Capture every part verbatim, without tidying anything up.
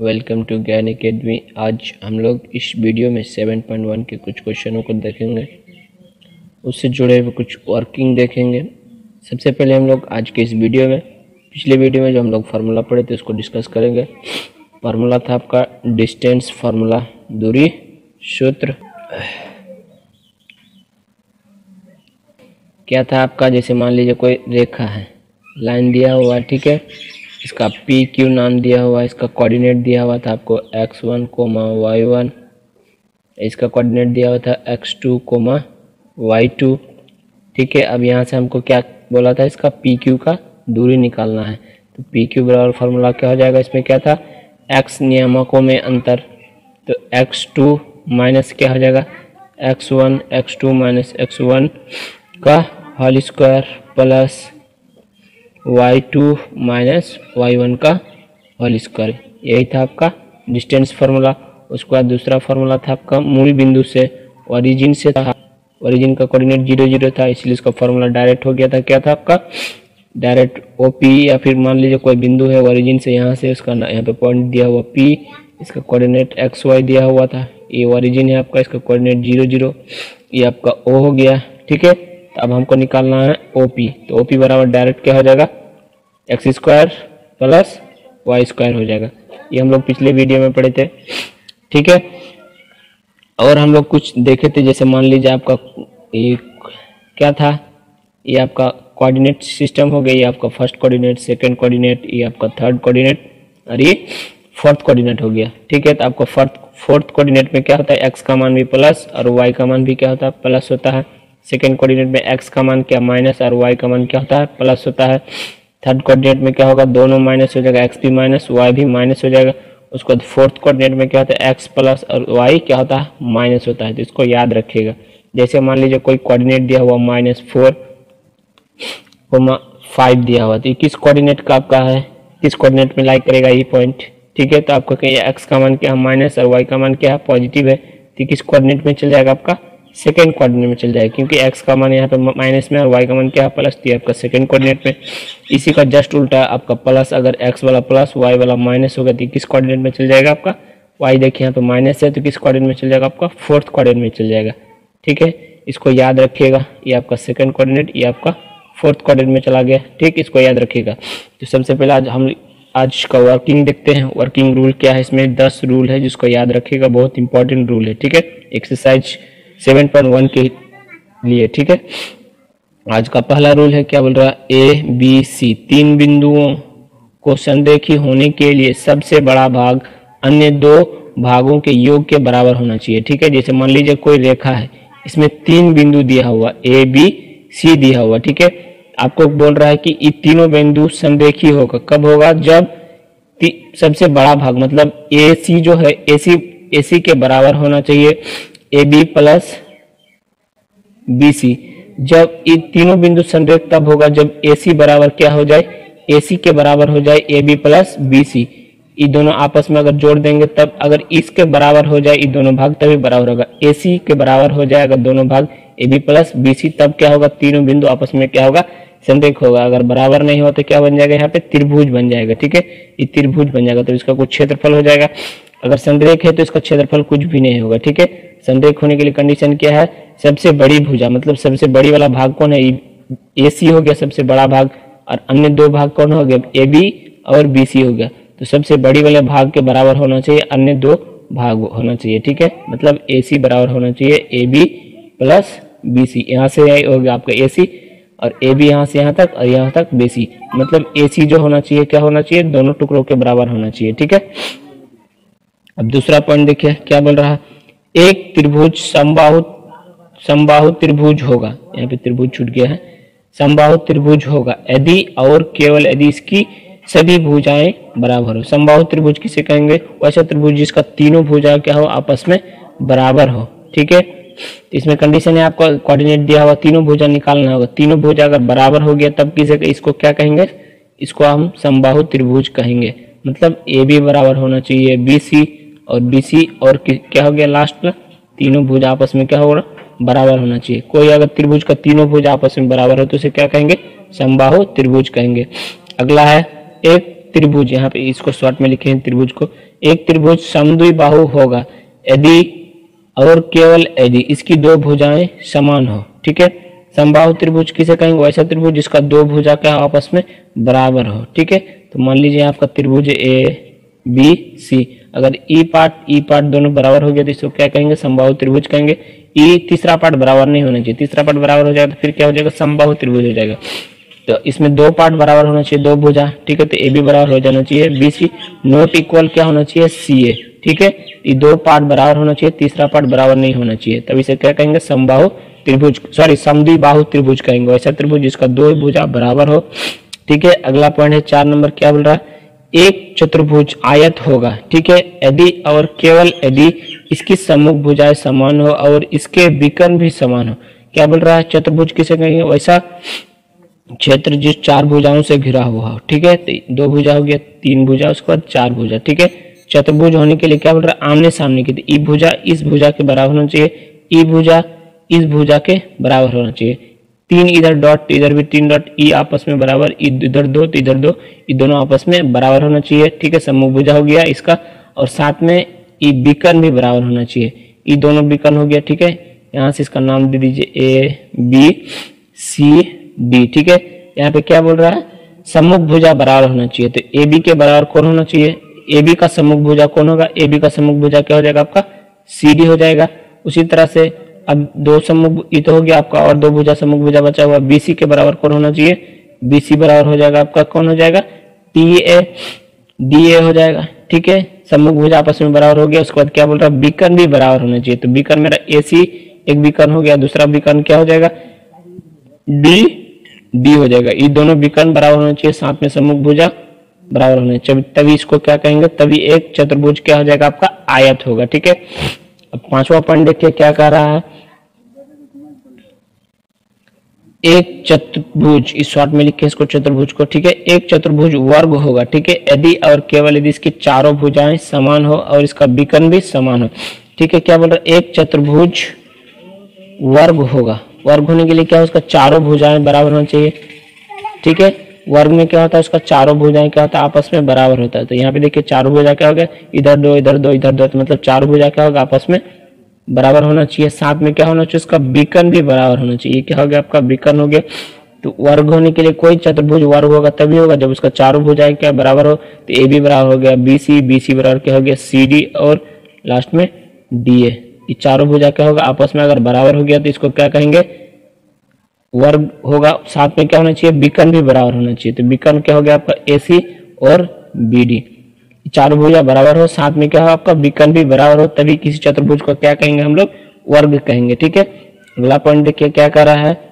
Welcome to ज्ञान academy. आज हम लोग इस वीडियो में सेवन पॉइंट वन के कुछ क्वेश्चनों को देखेंगे, उससे जुड़े हुए कुछ वर्किंग देखेंगे। सबसे पहले हम लोग आज के इस वीडियो में पिछले वीडियो में जो हम लोग फार्मूला पढ़े थे उसको डिस्कस करेंगे। फार्मूला था आपका डिस्टेंस फार्मूला, दूरी सूत्र। क्या था आपका, जैसे मान लीजिए कोई रेखा है, लाइन दिया हुआ है, ठीक है, इसका पी क्यू नाम दिया हुआ है, इसका कोऑर्डिनेट दिया हुआ था आपको x one comma y one, इसका कोऑर्डिनेट दिया हुआ था x two comma y two, ठीक है। अब यहाँ से हमको क्या बोला था, इसका पी क्यू का दूरी निकालना है। तो पी क्यू बराबर फार्मूला क्या हो जाएगा, इसमें क्या था, एक्स नियामकों में अंतर, तो एक्स टू माइनस क्या हो जाएगा, x one x two minus x one का whole square plus y two minus y one का होल स्क्वायर। यही था आपका डिस्टेंस फार्मूला। उसके बाद दूसरा फार्मूला था आपका मूल बिंदु से ओरिजिन से था, ओरिजिन का कोऑर्डिनेट जीरो जीरो था, इसलिए इसका फार्मूला डायरेक्ट हो गया था। क्या था आपका, डायरेक्ट ओपी, या फिर मान लीजिए कोई बिंदु है ओरिजिन से, यहाँ से उसका यहाँ पे पॉइंट दिया हुआ पी, इसका कोऑर्डिनेट एक्स वाई दिया हुआ था, ये ओरिजिन है आपका, इसका कोऑर्डिनेट जीरो जीरो, ये आपका ओ हो गया, ठीक है। तो अब हमको निकालना है ओपी, तो ओपी बराबर डायरेक्ट क्या हो जाएगा, x square plus y square हो जाएगा। ये हम लोग पिछले वीडियो में पढ़े थे, ठीक है। और हम लोग कुछ देखे थे, जैसे मान लीजिए आपका ये क्या था, ये आपका कोऑर्डिनेट सिस्टम हो गया, ये आपका फर्स्ट कोऑर्डिनेट, सेकंड कोऑर्डिनेट, ये आपका थर्ड कोऑर्डिनेट और ये फोर्थ कोऑर्डिनेट हो गया, ठीक है। तो आपका फोर्थ फोर्थ कोऑर्डिनेट में क्या होता है, एक्स का मान भी प्लस और वाई का मान भी क्या होता है, प्लस होता है। सेकंड कोऑर्डिनेट में एक्स का मान क्या माइनस और वाई का मान क्या होता है, प्लस होता है। थर्ड कोऑर्डिनेट में क्या होगा, दोनों माइनस हो जाएगा, एक्स भी माइनस वाई भी माइनस हो जाएगा। उसके बाद फोर्थ कोऑर्डिनेट में क्या होता है, एक्स प्लस और वाई क्या होता है, माइनस होता है। तो इसको याद रखिएगा। जैसे मान लीजिए कोई कोऑर्डिनेट दिया हुआ माइनस फोर कोमा फाइव दिया हुआ, तो किस कोऑर्डिनेट का आपका है, किस कोऑर्डिनेट में लाई करेगा ये पॉइंट, ठीक है। तो आपको कहिए एक्स का मान क्या है माइनस और वाई का मान क्या है पॉजिटिव है, तो किस कोऑर्डिनेट में चल जाएगा, आपका सेकंड कोऑर्डिनेट में चल जाएगा, क्योंकि एक्स का मान यहाँ पे माइनस में और वाई का मान क्या है प्लस, दिया आपका सेकंड कोऑर्डिनेट में। इसी का जस्ट उल्टा आपका प्लस, अगर एक्स वाला प्लस वाई वाला माइनस होगा तो किस कोऑर्डिनेट में चल जाएगा, आपका वाई देखिए यहाँ पे माइनस है, तो किस कोऑर्डिनेट में चल जाएगा, आपका फोर्थ कोऑर्डिनेट में चल जाएगा, ठीक है। इसको याद रखिएगा, ये आपका सेकंड कोऑर्डिनेट, ये आपका फोर्थ कोऑर्डिनेट में चला गया, ठीक, इसको याद रखिएगा। तो सबसे पहले आज हम आज का वर्किंग देखते हैं। वर्किंग रूल क्या है, इसमें दस रूल है जिसको याद रखिएगा, बहुत इंपॉर्टेंट रूल है, ठीक है, एक्सरसाइज सेवन पॉइंट वन के लिए, ठीक है। आज का पहला रूल है, क्या बोल रहा है, ए बी सी तीन बिंदुओं को संरेखी होने के लिए सबसे बड़ा भाग अन्य दो भागों के योग के बराबर होना चाहिए, ठीक है। जैसे मान लीजिए कोई रेखा है, इसमें तीन बिंदु दिया हुआ ए बी सी दिया हुआ, ठीक है। आपको बोल रहा है कि ये तीनों बिंदु संरेखी होगा, कब होगा, जब सबसे बड़ा भाग मतलब ए सी जो है ए सी ए सी के बराबर होना चाहिए A B plus B C. जब ये तीनों बिंदु संरेख तब होगा जब ए सी बराबर क्या हो जाए, ए सी के बराबर हो जाए A B plus B C. ये दोनों आपस में अगर जोड़ देंगे तब, अगर इसके बराबर हो जाए ये दोनों भाग तभी बराबर होगा, ए सी के बराबर हो जाए अगर दोनों भाग A B plus B C, तब क्या होगा, तीनों बिंदु आपस में क्या होगा, संरेख होगा। अगर बराबर नहीं हो तो क्या बन जाएगा, यहाँ पे त्रिभुज बन जाएगा, ठीक है, ये त्रिभुज बन जाएगा, तो इसका कुछ क्षेत्रफल हो जाएगा। अगर संरेख है तो इसका क्षेत्रफल कुछ भी नहीं होगा, ठीक है। संरेख होने के लिए कंडीशन क्या है, सबसे बड़ी भुजा, मतलब सबसे बड़ी वाला भाग कौन है, ए सी हो गया सबसे बड़ा भाग, और अन्य दो भाग कौन हो गया, ए बी और बी सी हो गया। तो सबसे बड़ी वाले भाग के बराबर होना चाहिए अन्य दो भाग होना चाहिए, ठीक है। मतलब ए सी बराबर होना चाहिए A B plus B C, यहाँ से हो गया आपका ए सी, और ए बी यहाँ से यहाँ तक और यहाँ तक बी सी, मतलब ए सी जो होना चाहिए क्या होना चाहिए, दोनों टुकड़ों के बराबर होना चाहिए, ठीक है। अब दूसरा पॉइंट देखिए क्या बोल रहा है, एक त्रिभुज समबाहु समबाहु त्रिभुज होगा, यहाँ पे त्रिभुज छूट गया है, समबाहु त्रिभुज होगा यदि और केवल यदि इसकी सभी भुजाएं बराबर हो। समबाहु त्रिभुज किसे कहेंगे, वैसा त्रिभुज जिसका तीनों भुजाएं क्या हो, आपस में बराबर हो, ठीक है। इसमें कंडीशन है आपको कोऑर्डिनेट दिया हुआ, तीनों भुजा निकालना होगा, तीनों भुजा अगर बराबर हो गया तब किसे, इसको क्या कहेंगे, इसको हम समबाहु त्रिभुज कहेंगे। मतलब ए बी बराबर होना चाहिए बी सी और बी सी, और क्या हो गया लास्ट में, तीनों भुजा आपस में क्या होगा, बराबर होना चाहिए। कोई अगर त्रिभुज का तीनों भुजा आपस में बराबर हो तो उसे क्या कहेंगे, समबाहु त्रिभुज कहेंगे। अगला है, एक त्रिभुज, यहाँ पे इसको शॉर्ट में लिखे हैं त्रिभुज को, एक त्रिभुज समद्विबाहु होगा यदि और केवल यदि इसकी दो भुजाएं समान हो। ठीक है, समबाहु त्रिभुज किसे कहेंगे? वैसा त्रिभुज जिसका दो भुजा क्या आपस में बराबर हो। ठीक है, तो मान लीजिए आपका त्रिभुज ए बी सी, अगर ई पार्ट ई पार्ट दोनों बराबर हो गया तो इसको क्या कहेंगे? समबाहु त्रिभुज कहेंगे। ई तीसरा पार्ट बराबर नहीं होना चाहिए, तीसरा पार्ट बराबर हो जाएगा तो फिर क्या हो जाएगा? समबाहु त्रिभुज हो जाएगा। तो इसमें दो पार्ट बराबर होना चाहिए, दो भुजा। ठीक है, तो ए बी बराबर हो जाना चाहिए बी सी, नॉट इक्वल क्या होना चाहिए? सी ए। ठीक है, ये दो पार्ट बराबर होना चाहिए, तीसरा पार्ट बराबर नहीं होना चाहिए, तब इसे क्या कहेंगे? समबाहु त्रिभुज, सॉरी समद्विबाहु त्रिभुज कहेंगे, वैसा त्रिभुज जिसका दो भुजा बराबर हो। ठीक है, अगला पॉइंट है चार नंबर, क्या बोल रहा है? एक चतुर्भुज आयत होगा। ठीक है, यदि और केवल यदि इसकी सम्मुख भुजाएं समान हो और इसके विकर्ण भी समान हो। क्या बोल रहा है? चतुर्भुज किसे कहेंगे? वैसा क्षेत्र जिस चार भुजाओं से घिरा हुआ हो। ठीक है, तो दो भुजा हो गया, तीन भुजा, उसके बाद चार भुजा। ठीक है, चतुर्भुज होने के लिए क्या बोल रहा है? आमने सामने की, तो ई भुजा इस भुजा के बराबर होना चाहिए, ई भुजा इस भुजा के बराबर होना चाहिए, तीन इधर डॉट, इधर भी तीन डॉट, ई आपस में बराबर, इधर दो तो इधर दो, ये दोनों आपस में बराबर होना चाहिए। ठीक है, सम्मुख भुजा हो गया इसका, और साथ में ई विकर्ण भी बराबर होना चाहिए, ये दोनों विकर्ण हो गया। ठीक है, यहाँ से इसका नाम दे दीजिए ए बी सी डी। ठीक है, यहाँ पे क्या बोल रहा है? सम्मुख भुजा बराबर होना चाहिए, तो ए बी के बराबर कौन होना चाहिए? ए बी का सम्मुख भुजा कौन होगा? ए बी का सम्मुख भुजा क्या हो जाएगा? आपका सी डी हो जाएगा। उसी तरह से अब दो सम्मुख, ये तो हो गया आपका, और दो भुजा सम्मुख भुजा बचा हुआ, बीसी के बराबर कौन होना चाहिए? बीसी बराबर हो जाएगा आपका, कौन हो जाएगा? टी ए डी ए हो जाएगा। ठीक है, सम्मुख भुजा आपस में बराबर हो गया। उसके बाद क्या बोल रहा है? विकर्ण भी बराबर होना चाहिए, तो विकर्ण मेरा ए सी एक विकर्ण हो गया, दूसरा विकर्ण क्या हो जाएगा? डी डी हो जाएगा। ये दोनों विकर्ण बराबर होना चाहिए, साथ में सम्मुख भुजा बराबर होना चाहिए, तभी इसको क्या कहेंगे? तभी एक चतुर्भुज क्या हो जाएगा? आपका आयत होगा। ठीक है, अब पांचवा पॉइंट देखिए क्या कह रहा है? एक चतुर्भुज, इस शॉर्ट में लिखे इसको चतुर्भुज को। ठीक है, एक चतुर्भुज वर्ग होगा। ठीक है, यदि और केवल यदि इसकी चारों भुजाएं समान हो और इसका विकर्ण भी समान हो। ठीक है, क्या बोल रहा है? एक चतुर्भुज वर्ग होगा, वर्ग होने के लिए क्या है? उसका चारों भुजाएं बराबर होना चाहिए। ठीक है, वर्ग में क्या होता है? उसका चारों भुजाएं क्या होता है? आपस में बराबर होता है। तो यहाँ पे देखिए चारों भुजा क्या हो गया? इधर दो इधर दो इधर दो, तो मतलब चारों भुजा क्या होगा? आपस में बराबर होना चाहिए। साथ में क्या होना चाहिए? उसका विकर्ण भी बराबर होना चाहिए। क्या हो गया? आपका विकर्ण हो गया। तो वर्ग होने के लिए कोई चतुर्भुज वर्ग होगा तभी होगा जब उसका चारों भुजाएं क्या बराबर हो। तो ए बी बराबर हो गया बी सी, बी सी बराबर क्या हो गया? सी डी, और लास्ट में डी ए। ये चारों भुजा क्या होगा? आपस में अगर बराबर हो गया तो इसको क्या कहेंगे? वर्ग होगा। साथ में क्या होना चाहिए? विकर्ण भी बराबर होना चाहिए। तो विकर्ण क्या हो गया आपका? ए सी और बी डी। चारों भुजा बराबर हो, साथ में क्या हो? आपका विकर्ण भी बराबर हो, तभी किसी चतुर्भुज को क्या कहेंगे? हम लोग वर्ग कहेंगे। ठीक है, अगला पॉइंट देखिए क्या कह रहा है?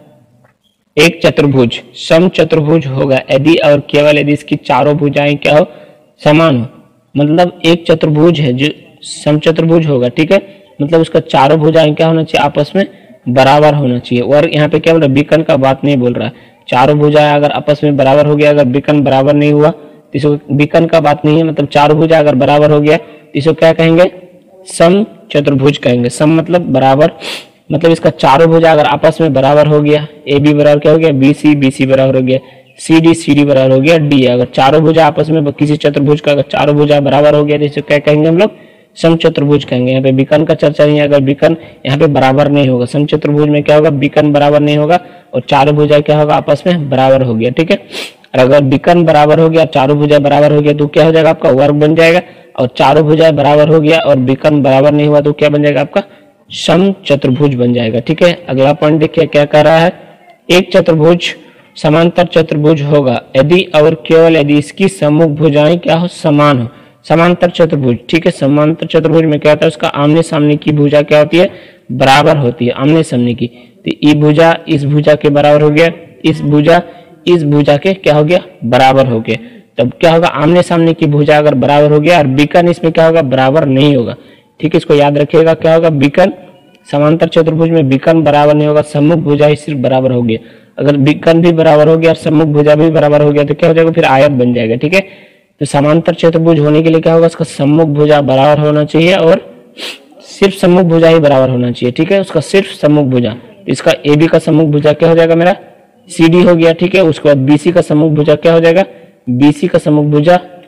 एक चतुर्भुज सम चतुर्भुज होगा यदि और केवल यदि इसकी चारों भुजाएं क्या हो? समान हो। मतलब एक चतुर्भुज है जो सम चतुर्भुज होगा। ठीक है, मतलब उसका चारों भुजाएं क्या होना चाहिए? आपस में बराबर होना चाहिए। और यहाँ पे क्या बोल रहा है? विकर्ण का बात नहीं बोल रहा है। चारों भुजाएं अगर आपस में बराबर हो गया, अगर विकर्ण बराबर नहीं हुआ तो इसको विकर्ण का बात नहीं है। मतलब चारों भुजा अगर बराबर हो गया तो इसको क्या कहेंगे? सम चतुर्भुज कहेंगे। सम मतलब बराबर, मतलब इसका चारों भुजा अगर आपस में बराबर हो गया, ए बी बराबर क्या हो गया? बी सी, बी सी बराबर हो गया सी डी, सी डी बराबर हो गया डी। अगर चारों भुजा आपस में किसी चतुर्भुज का अगर चारों भुजा बराबर हो गया तो इसे क्या कहेंगे हम लोग? सम चतुर्भुज कहेंगे। यहाँ पे विकर्ण का चर्चा नहीं है। अगर विकर्ण यहाँ पे बराबर नहीं होगा, सम चतुर्भुज में क्या होगा? विकर्ण बराबर नहीं होगा और चारों भुजा क्या होगा? आपस में बराबर हो गया। ठीक है, और अगर विकर्ण बराबर हो गया, चारों भुजा बराबर हो गया तो क्या हो जाएगा? आपका वर्ग बन जाएगा। और चारों भुजा बराबर हो गया और विकर्ण बराबर नहीं हुआ तो क्या बन जाएगा? आपका सम चतुर्भुज बन जाएगा। ठीक है, अगला पॉइंट देखिए क्या कह रहा है? एक चतुर्भुज समांतर चतुर्भुज होगा यदि और केवल यदि इसकी सम्मुख भुजाएं क्या हो? समान हो। समांतर चतुर्भुज। ठीक है, समांतर चतुर्भुज में क्या होता है? उसका आमने सामने की भुजा क्या होती है? बराबर होती है, आमने सामने की। तो ई भुजा इस भुजा के बराबर हो गया, इस भुजा इस भुजा के क्या हो गया? बराबर हो गया। तब क्या होगा? आमने सामने की भुजा अगर बराबर हो गया और विकर्ण इसमें क्या होगा? बराबर नहीं होगा। ठीक है, इसको याद रखिएगा। क्या होगा? विकर्ण समांतर चतुर्भुज में विकर्ण बराबर नहीं होगा, सम्मुख भुजा ही सिर्फ बराबर हो गया। अगर विकर्ण भी बराबर हो गया और सम्मुख भुजा भी बराबर हो गया तो क्या हो जाएगा? फिर आयत बन जाएगा। ठीक है, तो समांतर चतुर्भुज होने के लिए क्या होगा? उसका सम्मुख भुजा बराबर होना चाहिए और सिर्फ सम्मुख भुजा ही बराबर होना चाहिए। ठीक है, उसका सिर्फ सम्मुख भुजा। तो इसका ए बी का सम्मुख भुजा क्या हो जाएगा? मेरा सी डी हो गया। ठीक है, उसके बाद बी सी का सम्मुख भुजा क्या हो जाएगा? बी सी का सम्मुख भुजा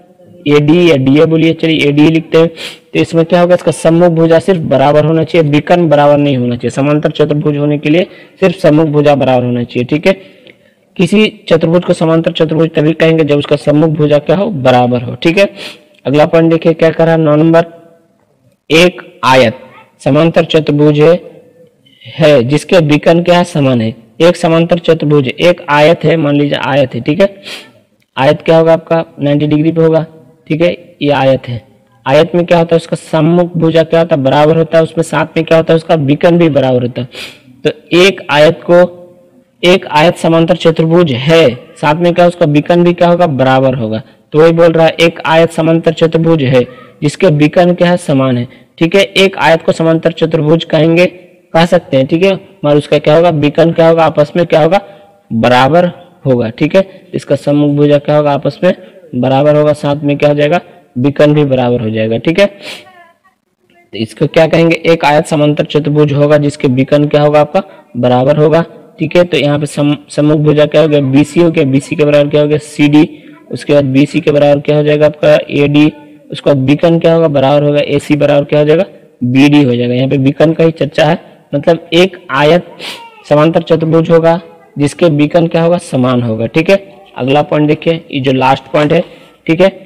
ए डी या डी ए बोलिए, चलिए ए डी लिखते हैं। तो इसमें क्या होगा, इसका सम्मुख भुजा सिर्फ बराबर होना चाहिए, विकर्ण बराबर नहीं होना चाहिए। समांतर चतुर्भुज होने के लिए सिर्फ सम्मुख भुजा बराबर होना चाहिए, ठीक है। किसी चतुर्भुज को समांतर चतुर्भुज तभी कहेंगे जब उसका सम्मुख भुजा क्या हो, बराबर हो, ठीक है। अगला पॉइंट देखिए क्या कर रहा है, नौ नंबर, एक आयत समांतर चतुर्भुज है, है जिसके विकर्ण क्या है, समान है। एक समांतर चतुर्भुज, एक आयत है, मान लीजिए आयत है, ठीक है। आयत क्या होगा आपका नब्बे डिग्री पे होगा, ठीक है। ये आयत है, आयत में क्या होता है, उसका सम्मुख भुजा क्या होता है, बराबर होता है। उसमें साथ में क्या होता है, उसका विकर्ण भी बराबर होता है। तो एक आयत को, एक आयत समांतर चतुर्भुज है, साथ में क्या उसका विकर्ण भी क्या होगा, बराबर होगा। तो वही बोल रहा है एक आयत समांतर चतुर्भुज है जिसके विकर्ण क्या है, समान है, ठीक है। एक आयत को समांतर चतुर्भुज कहेंगे, कह सकते हैं, ठीक है, मगर उसका क्या होगा, विकर्ण क्या होगा, आपस में क्या होगा, बराबर होगा, ठीक है। इसका सम्मुख भुजा क्या होगा, आपस में बराबर होगा, साथ में क्या हो जाएगा, विकर्ण भी बराबर हो जाएगा, ठीक है। तो इसको क्या कहेंगे, एक आयत समांतर चतुर्भुज होगा जिसके विकर्ण क्या होगा, आपका बराबर होगा, ठीक है। तो यहाँ पे सम्मुख भुजा क्या हो गया, बीसी हो गया, बीसी के बराबर क्या हो गया, सीडी। उसके बाद बीसी के बराबर क्या हो जाएगा आपका, एडी। उसके बाद विकर्ण क्या होगा, बराबर होगा, एसी बराबर क्या हो जाएगा, बीडी हो जाएगा। यहाँ पे विकर्ण का ही चर्चा है, मतलब एक आयत समांतर चतुर्भुज होगा जिसके विकर्ण क्या होगा, समान होगा, ठीक है। अगला पॉइंट देखिए, ये जो लास्ट पॉइंट है, ठीक है।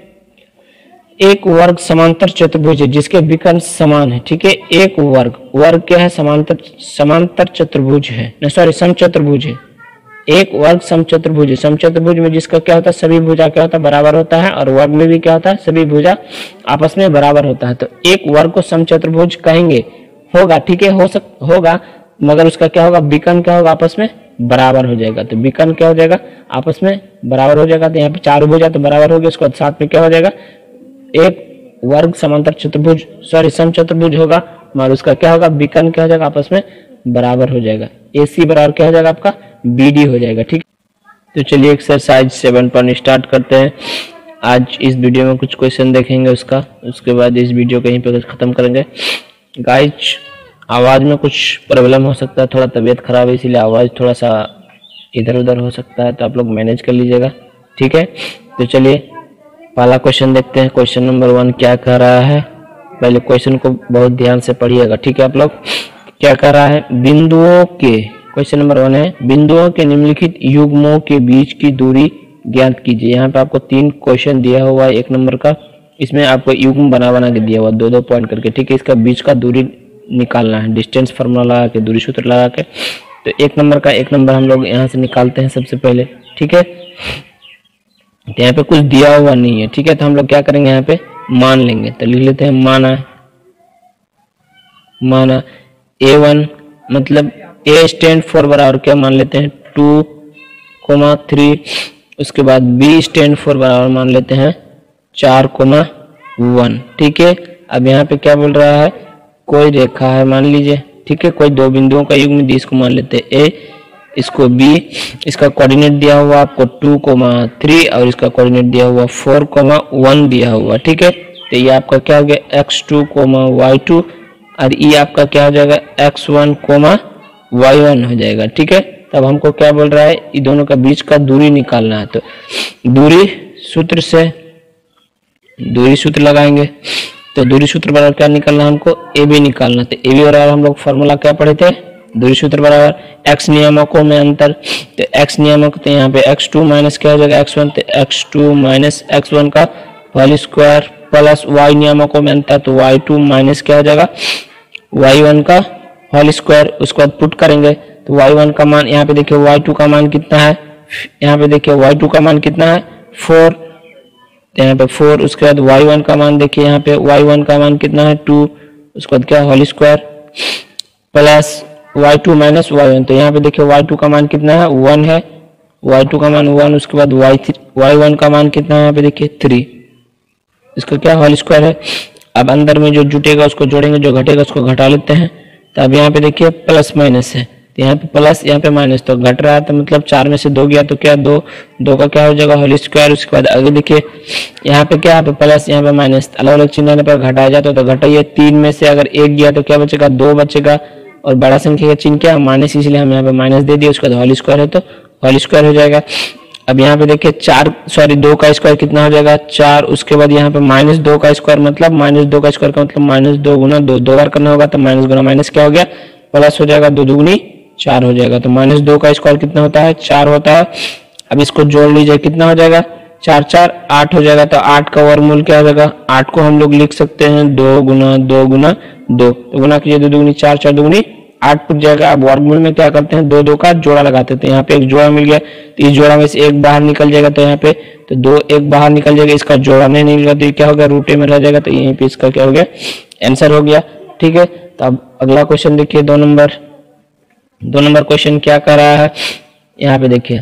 एक वर्ग समांतर चतुर्भुज है जिसके विकर्ण समान है, ठीक है। एक वर्ग, वर्ग क्या है, समांतर समांतर चतुर्भुज है, नहीं सॉरी समचतुर्भुज है। एक वर्ग समचतुर्भुज है, समचतुर्भुज में जिसका क्या होता है, सभी भुजा क्या होता है, बराबर होता है, और वर्ग में भी क्या होता है, सभी भुजा आपस में बराबर होता है। तो एक वर्ग को समचतुर्भुज कहेंगे, होगा, ठीक है, हो सक होगा, मगर उसका क्या होगा, विकर्ण क्या होगा, आपस में बराबर हो जाएगा। तो विकर्ण क्या हो जाएगा, आपस में बराबर हो जाएगा। तो यहाँ पे चार भुजा तो बराबर हो गया, उसके बाद साथ में क्या हो जाएगा, एक वर्ग समांतर चतुर्भुज सॉरी समचतुर्भुज होगा, मगर उसका क्या होगा, विकर्ण क्या हो जाएगा, आपस में बराबर हो जाएगा। एसी बराबर क्या हो जाएगा, आपका बीडी हो जाएगा, ठीक। तो चलिए एक्सरसाइज सेवन पॉइंट स्टार्ट करते हैं। आज इस वीडियो में कुछ क्वेश्चन देखेंगे उसका, उसके बाद इस वीडियो को यहीं पे खत्म करेंगे। गाइज आवाज़ में कुछ प्रॉब्लम हो सकता है, थोड़ा तबीयत खराब है इसीलिए आवाज़ थोड़ा सा इधर उधर हो सकता है, तो आप लोग मैनेज कर लीजिएगा, ठीक है। तो चलिए पहला क्वेश्चन देखते हैं। क्वेश्चन नंबर वन क्या कह रहा है, पहले क्वेश्चन को बहुत ध्यान से पढ़िएगा, ठीक है। आप लोग क्या कह रहा है, बिंदुओं के, क्वेश्चन नंबर वन है, बिंदुओं के निम्नलिखित युग्मों के बीच की दूरी ज्ञात कीजिए। यहाँ पे आपको तीन क्वेश्चन दिया हुआ है, एक नंबर का, इसमें आपको युग्म बना बना के दिया हुआ दो दो पॉइंट करके, ठीक है। इसका बीच का दूरी निकालना है, डिस्टेंस फार्मूला लगा के, दूरी सूत्र लगा के। तो एक नंबर का एक नंबर हम लोग यहाँ से निकालते हैं सबसे पहले, ठीक है। तो यहाँ पे कुछ दिया हुआ नहीं है, ठीक है, तो हम लोग क्या करेंगे, यहाँ पे मान लेंगे। तो लिख लेते हैं माना, माना ए वन मतलब ए स्टैंड फॉर बराबर क्या मान लेते हैं, टू कोमा थ्री। उसके बाद बी स्टैंड फॉर बराबर मान लेते हैं चार कोमा वन, ठीक है। अब यहाँ पे क्या बोल रहा है, कोई रेखा है मान लीजिए, ठीक है, कोई दो बिंदुओं का युग्म दी, इसको मान लेते हैं ए, इसको बी, इसका कोऑर्डिनेट दिया हुआ आपको टू कोमा थ्री और इसका कोऑर्डिनेट दिया हुआ फोर कोमा वन दिया हुआ, ठीक है। तो ये आपका क्या हो गया, x two comma y two, और ये आपका क्या हो जाएगा, x one comma y one हो जाएगा, ठीक है। तब हमको क्या बोल रहा है, ये दोनों का बीच का दूरी निकालना है। तो दूरी सूत्र से दूरी सूत्र लगाएंगे, तो दूरी सूत्र बराबर क्या निकालना है हमको, ए बी निकालना। तो ए बी बराबर हम लोग फॉर्मूला क्या पढ़े थे, दूरी सूत्र बराबर एक्स नियामकों में अंतर। तो एक्स नियामक, तो यहाँ पे एक्स टू माइनस क्या हो जाएगा, एक्स वन, तो x two minus x one का होल स्क्वायर प्लस वाई नियामकों में अंतर, तो वाई टू माइनस क्या हो जाएगा, वाई वन का होल स्क्वायर। उसके बाद पुट करेंगे तो वाई वन का मान, यहाँ पे देखिए वाई टू का मान कितना है, यहाँ पे देखिए वाई टू का मान कितना है, फोर, तो यहाँ पे फोर। उसके बाद वाई वन का मान देखिए, यहाँ पे वाई वन का मान कितना है, टू। उसके बाद क्या whole square plus y two minus y one, तो यहाँ पे देखिए वाई टू का मान कितना है, वन है, वाई टू का मान वन। उसके बाद वाई थ्री वाई वन का मान कितना है, यहाँ पे देखिए थ्री, इसका क्या होल स्क्वायर है। अब अंदर में जो जुटेगा उसको जोड़ेंगे, जो घटेगा उसको घटा लेते हैं। तो अब यहाँ पे देखिए प्लस माइनस है, तो यहाँ पे प्लस यहाँ पे माइनस, तो घट रहा है, तो मतलब चार में से दो गया तो क्या दो, दो का क्या हो जाएगा होल स्क्वायर। उसके बाद आगे देखिए यहाँ पे क्या, यहाँ पे प्लस यहाँ पे माइनस, अलग अलग चिन्ह पर घटाया जाता है, तो घटाइए, तीन में से अगर एक गया तो क्या बचेगा, दो बचेगा, और बड़ा संख्या का चिन्ह क्या है, माइनस, इसलिए हम यहाँ पे माइनस दे दिए। उसके बाद होल स्क्वायर है तो होल स्क्वायर हो जाएगा। अब यहाँ पे देखिए चार सॉरी दो का स्क्वायर कितना हो जाएगा चार, उसके बाद यहाँ पे माइनस दो का स्क्वायर मतलब माइनस दो का स्क्वायर का मतलब माइनस दो गुना दो, दो बार करना होगा तो माइनस गुना माइनस क्या हो गया प्लस हो जाएगा, दो दुगुनी चार हो जाएगा। तो माइनस दो का स्क्वायर कितना होता है चार होता है। अब इसको जोड़ लीजिए कितना हो जाएगा चार चार आठ हो जाएगा। तो आठ का वर्गमूल क्या हो जाएगा, आठ को हम लोग लिख सकते हैं दो गुना दो गुना दो, तो गुना कीजिए दो दुगुनी चार, चार दुगुनी आठ टूट जाएगा। अब वर्गमूल में क्या करते हैं दो दो का जोड़ा लगाते थे, यहाँ पे एक जोड़ा मिल गया तो इस जोड़ा में से एक बाहर निकल जाएगा, तो यहाँ पे तो दो एक बाहर निकल जाएगा, इसका जोड़ा नहीं निकलेगा तो ये क्या होगा रूटे में रह जाएगा, तो यहीं पे इसका क्या हो गया आंसर हो गया। ठीक है, तो अब अगला क्वेश्चन देखिए दो नंबर दो नंबर क्वेश्चन क्या कर रहा है, यहाँ पे देखिए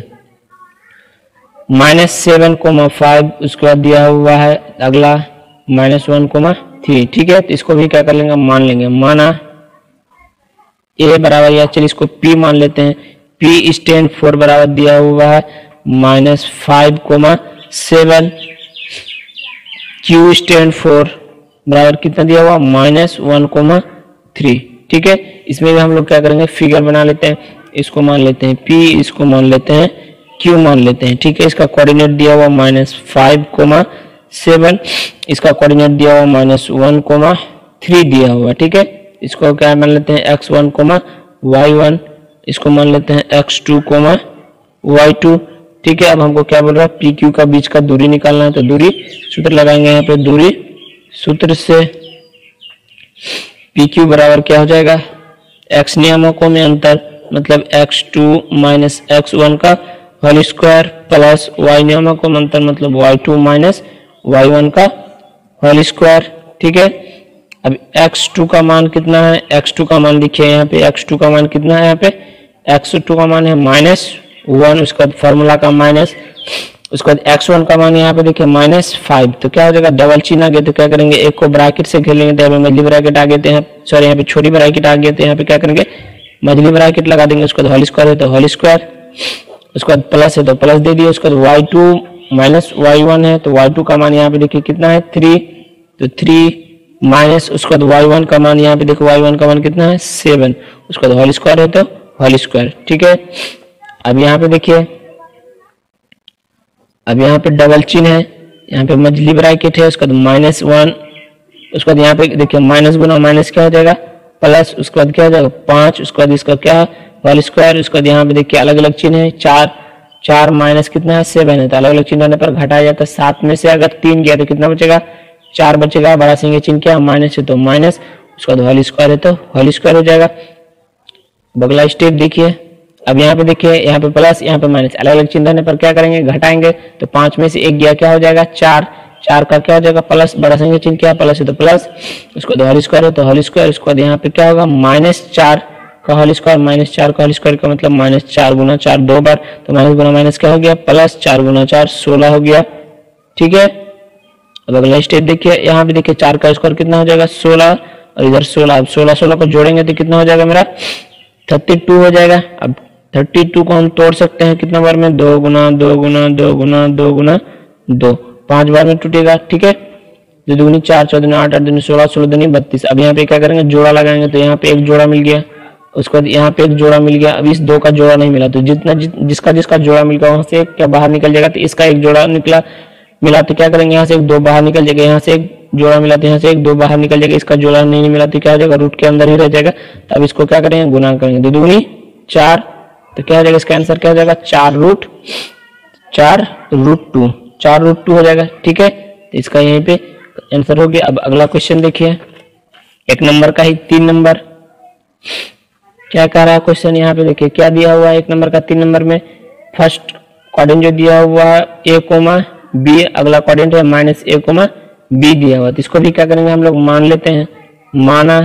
माइनस सेवन कोमा फाइव उसके बाद दिया हुआ है अगला माइनस वन कोमा थ्री। ठीक है, तो इसको भी क्या कर लेंगे मान लेंगे, माना ए बराबर या चलिए इसको पी मान लेते हैं, पी स्टैंड फोर बराबर दिया हुआ है minus five comma seven, Q stand four बराबर कितना दिया हुआ माइनस वन कोमा थ्री। ठीक है, इसमें भी हम लोग क्या करेंगे फिगर बना लेते हैं, इसको मान लेते हैं पी, इसको मान लेते हैं क्यू मान लेते हैं। ठीक है, इसका कोऑर्डिनेट दिया हुआ माइनस फाइव कोमा सेवन, इसका कोऑर्डिनेट दिया हुआ माइनस वन कोमा थ्री दिया हुआ। ठीक है, इसको क्या मान लेते हैं x one comma y one, इसको मान लेते हैं x two comma y two. ठीक है, अब हमको क्या बोल रहा है पी क्यू का बीच का दूरी निकालना है, तो दूरी सूत्र लगाएंगे यहाँ पे, दूरी सूत्र से पी क्यू बराबर क्या हो जाएगा एक्स नियामकों में अंतर मतलब x two minus x one का होल स्क्वायर प्लस वाई नियामकों में अंतर मतलब y two minus y one का होल स्क्वायर। ठीक है, अब एक्स टू का मान कितना है, एक्स टू का मान देखिए यहाँ पे एक्स टू का मान कितना है, यहाँ पे एक्स टू का मान है माइनस वन, उसके बाद फॉर्मूला का माइनस, उसके बाद एक्स वन का मान यहाँ पे देखिए माइनस फाइव, तो क्या हो जाएगा डबल चिन्ह आ गया, तो क्या करेंगे एक को ब्रैकेट से घेर लेंगे, तो यहाँ पे मझली ब्रैकेट आ गए थे, सॉरी यहाँ पे छोटी ब्रैकेट आ गए थे, यहाँ पे क्या करेंगे मझली ब्रैकेट लगा देंगे, उसके बाद होल स्क्वायर है तो होल स्क्वायर, उसके बाद प्लस है तो प्लस दे दिए, उसके बाद y two minus y one है तो वाई टू का मान यहाँ पे देखिए कितना है थ्री, तो थ्री माइनस उसके बाद वाई वन का मान यहाँ पे देखो वाई वन का मान कितना है सेवन, उसके बाद होल स्क्वायर है तो होल स्क्वायर। ठीक है, अब यहाँ पे देखिए अब यहाँ पे डबल चिन्ह है, यहाँ पे मझली ब्रैकेट है, उसके बाद माइनस वन, उसके बाद यहाँ पे देखिए माइनस गुना माइनस क्या हो जाएगा प्लस, उसके बाद क्या हो जाएगा पांच, उसके बाद इसका क्या होल स्क्वायर, उसके बाद यहाँ पे देखिए अलग अलग चिन्ह है, चार चार माइनस कितना है सेवन है, तो अलग अलग चिन्ह होने पर घटाया जाता है, सात में से अगर तीन गया तो कितना बचेगा चार बचेगा, बड़ा सिंह चिन्ह क्या माइनस है तो माइनस, उसके बाद होल स्क्वायर है तो होल स्क्वायर हो जाएगा। अगला स्टेप देखिए, अब यहाँ पे देखिए यहाँ पे प्लस यहाँ पे माइनस अलग अलग चिन्ह होने पर क्या करेंगे घटाएंगे, तो पांच में से एक गया क्या हो जाएगा चार, चार का क्या हो जाएगा प्लस, बड़ा संख्या चिन्ह क्या प्लस है तो प्लस, उसको बाद होल स्क्वायर है तो होल स्क्वायर, उसके बाद यहाँ पे क्या होगा माइनस चार का होल स्क्वायर, माइनस चार का होल स्क्वायर का मतलब माइनस चार गुना चार दो बार, तो माइनस गुना माइनस क्या हो गया प्लस, चार गुना चार सोलह हो गया। ठीक है, अब अगला स्टेप देखिए, यहाँ पे देखिए चार का स्क्वायर कितना हो जाएगा सोलह, और इधर सोलह, अब सोलह सोलह को जोड़ेंगे तो कितना हो जाएगा मेरा थर्टी टू हो जाएगा। अब थर्टी टू को हम तोड़ सकते हैं कितना बार में, दो गुना दो गुना दो गुना दो गुना दो, पांच बार में टूटेगा। ठीक है, दो दुनी चार, चौदह दुनी आठ, आठ दुनी सोलह, सोलह दुनी बत्तीस। अब यहाँ पे क्या करेंगे जोड़ा लगाएंगे, तो यहाँ पे एक जोड़ा मिल गया, उसके बाद यहाँ पे एक जोड़ा मिल गया, अब इस दो का जोड़ा नहीं मिला, तो जितना जि, जिसका जिसका जोड़ा मिल गया वहां से एक क्या बाहर निकल जाएगा, तो इसका एक जोड़ा निकला मिला तो क्या करेंगे यहाँ से एक दो बाहर निकल जाएगा, यहाँ से एक जोड़ा मिला तो यहाँ से एक दो बाहर निकल जाएगा, इसका जोड़ा नहीं मिला तो क्या हो जाएगा रूट के अंदर ही रह जाएगा। अब इसको क्या करेंगे गुना करेंगे, दो दुनी चार, तो क्या हो जाएगा इसका आंसर क्या हो जाएगा चार रूट चार रूट टू, चार रूट टू हो जाएगा। ठीक है, तो इसका यहीं पे आंसर हो गया। अब अगला क्वेश्चन देखिए, एक नंबर का ही तीन नंबर क्या कह रहा है क्वेश्चन, यहाँ पे देखिए क्या दिया हुआ है एक नंबर का तीन नंबर में, फर्स्ट क्वाड्रेंट जो दिया हुआ है ए कोमा बी, अगला क्वाड्रेंट है माइनस ए कोमा बी दिया हुआ, तो इसको भी क्या करेंगे हम लोग मान लेते हैं, माना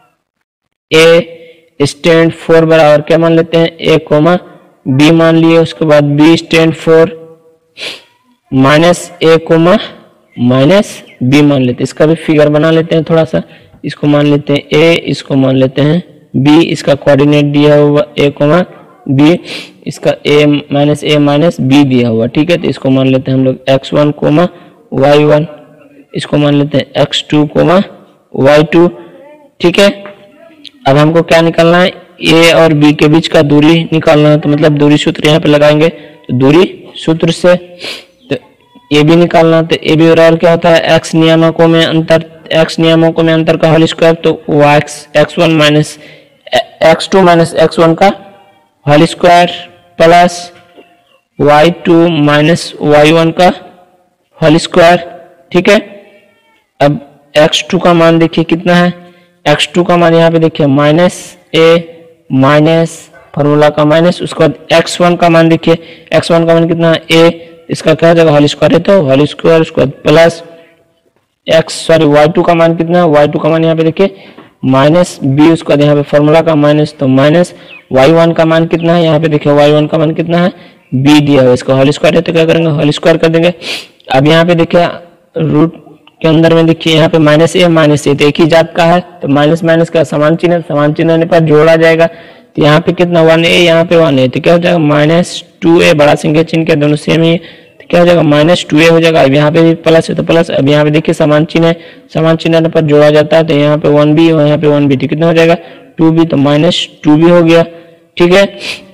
ए स्टैंड फोर बराबर क्या मान लेते हैं ए कोमा बी मान लिए, उसके बाद B stand four minus A comma minus B मान लेते हैं, इसका भी फिगर बना लेते हैं थोड़ा सा, इसको मान लेते हैं ए, इसको मान लेते हैं बी, इसका कोऑर्डिनेट दिया हुआ ए कोमा बी, इसका A minus A minus B दिया हुआ। ठीक है, तो इसको मान लेते हैं हम लोग x one comma y one, इसको मान लेते हैं x two comma y two. ठीक है, अब हमको क्या निकालना है, ए और बी के बीच का दूरी निकालना है, तो मतलब दूरी सूत्र यहाँ पे लगाएंगे, तो दूरी सूत्र से। तो ये भी निकालना, तो ए बी बराबर क्या होता है, एक्स नियामकों में अंतर, एक्स नियामकों में अंतर का होल स्क्वायर, तो y x x one minus x two minus x one का whole square plus y two minus y one का होल स्क्वायर। ठीक है, अब एक्स टू का मान देखिए कितना है, एक्स टू का मान यहाँ पे देखिए माइनस ए माइनस फॉर्मूला का माइनस, उसके बाद एक्स वन का मान देखिए, एक्स वन का मान कितना है ए, इसका क्या हो जाएगा होल स्क्वायर है तो होल स्क्वायर, उसके बाद plus x sorry y two का मान कितना है, वाई टू का मान यहाँ पे देखिए माइनस बी, उसके बाद यहाँ पे फॉर्मूला का माइनस तो माइनस वाई वन का मान कितना है, यहाँ पे देखिए वाई वन का मान कितना है बी दिया हुआ, इसका होल स्क्वायर है तो क्या करेंगे होल स्क्वायर कर देंगे। अब यहाँ पे देखिए रूट के अंदर में देखिए यहाँ पे माइनस ए माइनस ए तो एक ही जात का है, तो माइनस माइनस का समान चिन्ह, समान चिन्ह होने पर जोड़ा जाएगा, तो यहाँ पे कितना वन ए, यहाँ पे वन ए, तो क्या हो जाएगा माइनस टू ए, बड़ा संख्या चिन्ह के दोनों सेम ही, तो क्या हो जाएगा माइनस टू ए हो जाएगा। अब यहाँ पे भी प्लस है तो प्लस, अब यहाँ पे देखिए समान चिन्ह है, समान चिन्ह होने पर जोड़ा जाता है, तो यहाँ पे वन बी और यहाँ पे वन बी, तो कितना हो जाएगा टू बी, तो माइनस टू बी हो गया। ठीक है,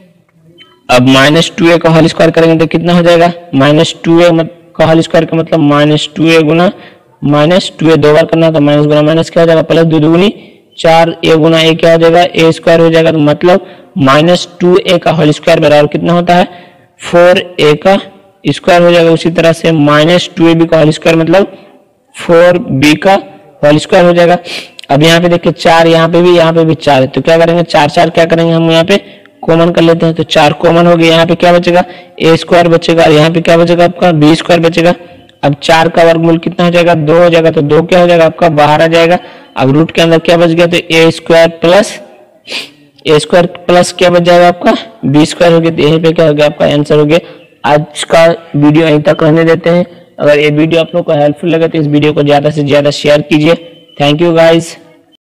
अब माइनस टू ए का होल स्क्वायर करेंगे तो कितना हो जाएगा, माइनस टू ए का होल स्क्वायर का मतलब माइनस टू ए गुना माइनस टू ए, दो बार करना तो माइनस गुना माइनस क्या हो जाएगा प्लस, दो दुगुनी चार, ए गुना ए क्या हो जाएगा ए स्क्वायर हो जाएगा, तो मतलब माइनस टू ए का होल स्क्वायर बराबर कितना होता है फोर ए का स्क्वायर हो जाएगा। उसी तरह से माइनस टू ए बी का होल स्क्वायर मतलब फोर बी का होल स्क्वायर हो जाएगा। अब यहाँ पे देखिए चार, यहाँ पे भी यहाँ पे भी चार है, तो क्या करेंगे चार चार क्या करेंगे हम यहाँ पे कॉमन कर लेते हैं, तो चार कॉमन हो गया, यहाँ पे क्या बचेगा ए स्क्वायर बचेगा, यहाँ पे क्या बचेगा आपका बी स्क्वायर बचेगा। अब चार का वर्गमूल कितना हो जाएगा दो हो जाएगा, तो दो क्या हो जाएगा आपका बाहर आ जाएगा। अब रूट के अंदर क्या बच गया, तो A square plus A square plus क्या बच जाएगा आपका बी स्क्वायर हो गया, तो यहीं पे क्या हो गया आपका आंसर हो गया। आज का वीडियो यहीं तक रहने देते हैं। अगर ये वीडियो आप लोग को हेल्पफुल लगे तो इस वीडियो को ज्यादा से ज्यादा शेयर कीजिए। Thank you guys.